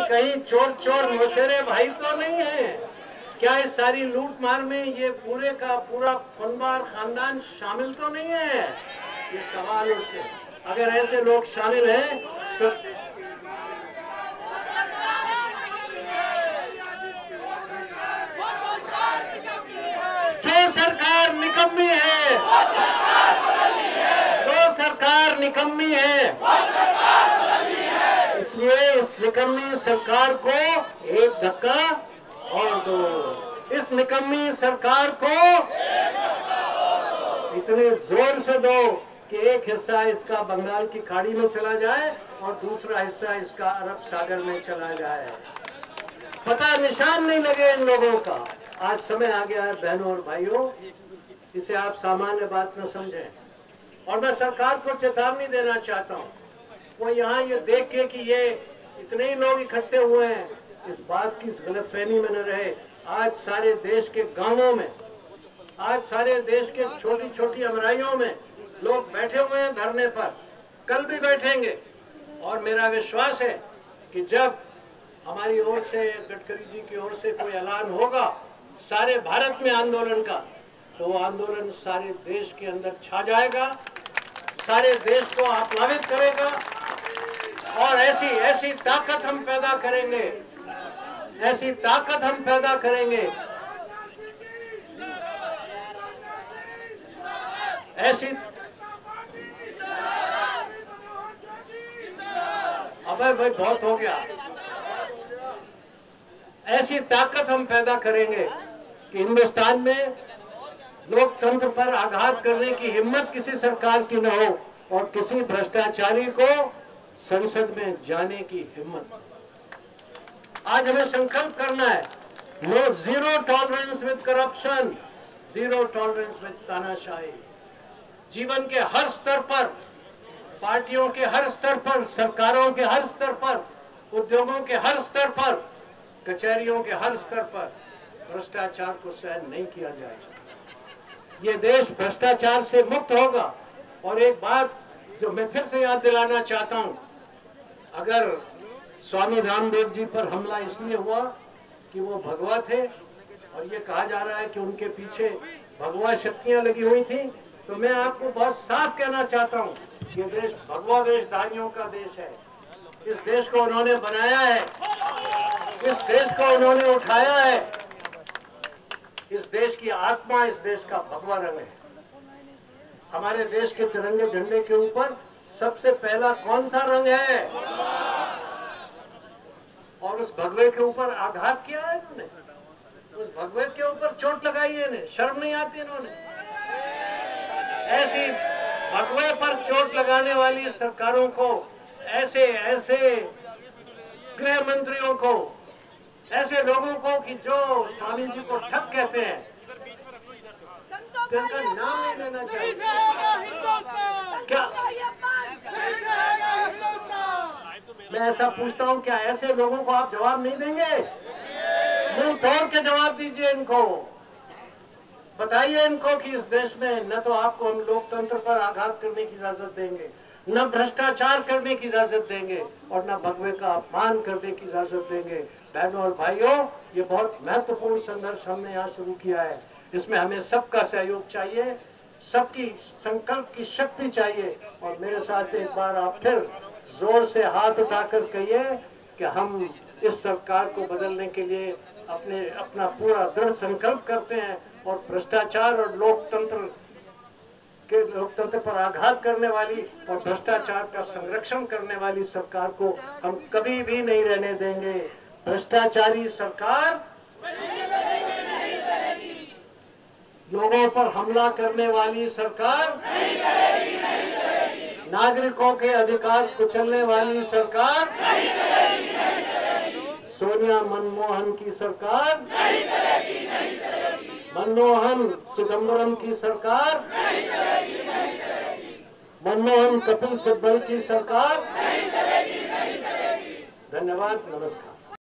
कहीं चोर चोर मौसेरे भाई तो नहीं है क्या? इस सारी लूट मार में ये पूरे का पूरा खुनबार खानदान शामिल तो नहीं है? ये सवाल उठते हैं। अगर ऐसे लोग शामिल हैं तो जो सरकार निकम्मी है, जो सरकार निकम्मी है, इसलिए इस निकम्मी सरकार को एक धक्का और दो। इस निकम्मी सरकार को इतने जोर से दो कि एक हिस्सा इसका बंगाल की खाड़ी में चला जाए और दूसरा हिस्सा इसका अरब सागर में चला जाए। पता निशान नहीं लगे इन लोगों का। आज समय आ गया है बहनों और भाइयों, इसे आप सामान्य बात न समझें। और मैं सरकार को चेतावनी देना चाहता हूँ, वो यहाँ ये देख के कि ये इतने ही लोग इकट्ठे हुए हैं, इस बात की गलतफहमी में न रहे। आज सारे देश के गांवों में, आज सारे देश के छोटी छोटी अमराइयों में लोग बैठे हुए हैं धरने पर, कल भी बैठेंगे। और मेरा विश्वास है कि जब हमारी ओर से, गडकरी जी की ओर से कोई ऐलान होगा सारे भारत में आंदोलन का, तो वो आंदोलन सारे देश के अंदर छा जाएगा, सारे देश को आप्लावित करेगा और ऐसी ऐसी ताकत हम पैदा करेंगे, ऐसी ताकत हम पैदा करेंगे, ऐसी। अबे भाई बहुत हो गया। ऐसी ताकत हम पैदा करेंगे कि हिंदुस्तान में लोकतंत्र पर आघात करने की हिम्मत किसी सरकार की न हो और किसी भ्रष्टाचारी को संसद में जाने की हिम्मत। आज हमें संकल्प करना है, no zero tolerance with corruption, zero tolerance with तानाशाही। जीवन के हर स्तर पर, पार्टियों के हर स्तर पर, सरकारों के हर स्तर पर, उद्योगों के हर स्तर पर, कचहरियों के हर स्तर पर भ्रष्टाचार को सहन नहीं किया जाएगा। ये देश भ्रष्टाचार से मुक्त होगा। और एक बात जो मैं फिर से याद दिलाना चाहता हूं, अगर स्वामी रामदेव जी पर हमला इसलिए हुआ कि वो भगवा थे और ये कहा जा रहा है कि उनके पीछे भगवा शक्तियां लगी हुई थी, तो मैं आपको बहुत साफ कहना चाहता हूं, ये देश भगवा वेशधारियों का देश है। इस देश को उन्होंने बनाया है, इस देश को उन्होंने उठाया है। इस देश की आत्मा, इस देश का भगवा रंग है। हमारे देश के तिरंगे झंडे के ऊपर सबसे पहला कौन सा रंग है? और उस भगवे के ऊपर आघात किया है इन्होंने, उस भगवे के ऊपर चोट लगाई है इन्हें। शर्म नहीं आती इन्होंने? ऐसी भगवे पर चोट लगाने वाली सरकारों को, ऐसे ऐसे गृह मंत्रियों को, ऐसे लोगों को कि जो स्वामी जी को ठग कहते हैं, जिनका नाम नहीं लेना चाहिए। क्या मैं ऐसा पूछता हूं, क्या ऐसे लोगों को आप जवाब नहीं देंगे? मुंह तोड़ के जवाब दीजिए इनको। बताइए इनको कि इस देश में न तो आपको हम लोकतंत्र पर आघात करने की इजाजत देंगे, न भ्रष्टाचार करने की इजाजत देंगे और न भगवे का अपमान करने की इजाजत देंगे। बहनों और भाइयों, ये बहुत महत्वपूर्ण संघर्ष हमने यहाँ शुरू किया है। इसमें हमें सबका सहयोग चाहिए, सबकी संकल्प की शक्ति चाहिए। और मेरे साथ एक बार आप फिर जोर से हाथ उठाकर कहिए कि हम इस सरकार को बदलने के लिए अपना पूरा दृढ़ संकल्प करते हैं और भ्रष्टाचार और लोकतंत्र पर आघात करने वाली और भ्रष्टाचार का संरक्षण करने वाली सरकार को हम कभी भी नहीं रहने देंगे। भ्रष्टाचारी सरकार, लोगों पर हमला करने वाली सरकार, नागरिकों के अधिकार कुचलने वाली सरकार, सोनिया मनमोहन की सरकार, मनमोहन चिदंबरम की सरकार, मनमोहन कपिल सिब्बल की सरकार। धन्यवाद, नमस्कार।